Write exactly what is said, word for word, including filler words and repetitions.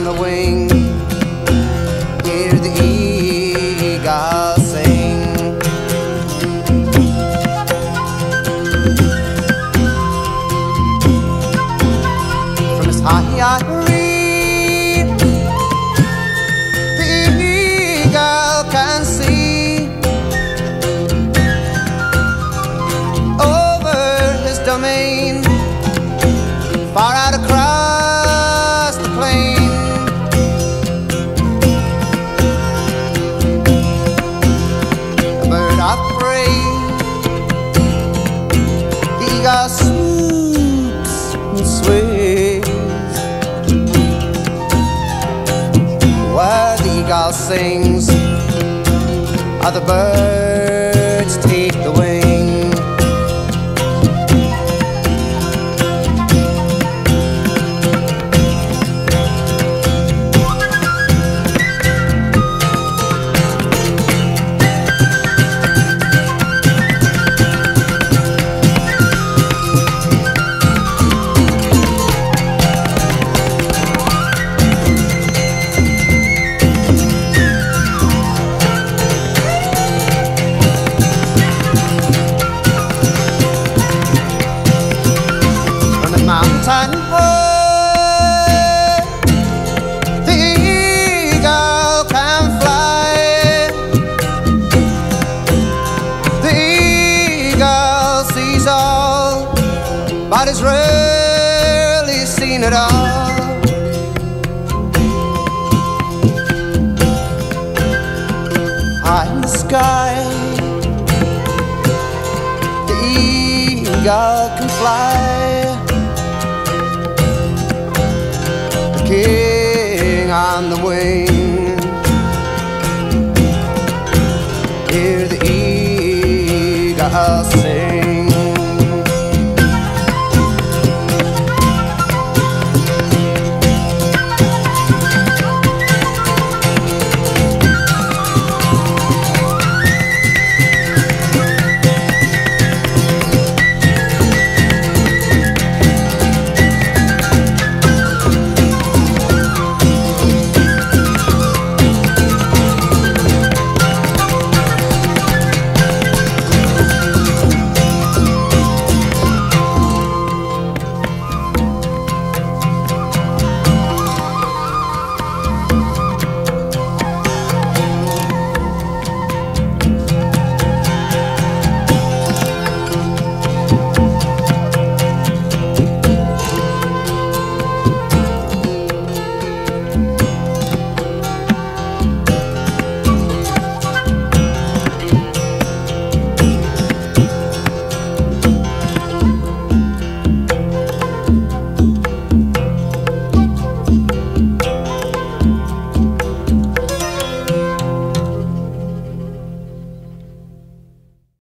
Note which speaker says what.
Speaker 1: on the wing. Hear the eagle sing. From his high eyrie, the eagle can see over his domain, far out across the plain. A bird of prey, the eagle swoops and sways. While the eagle sings, other birds take the wing. Mountain high, the eagle can fly. The eagle sees all, but is rarely seen at all. High in the sky, the eagle can fly. King on the wing.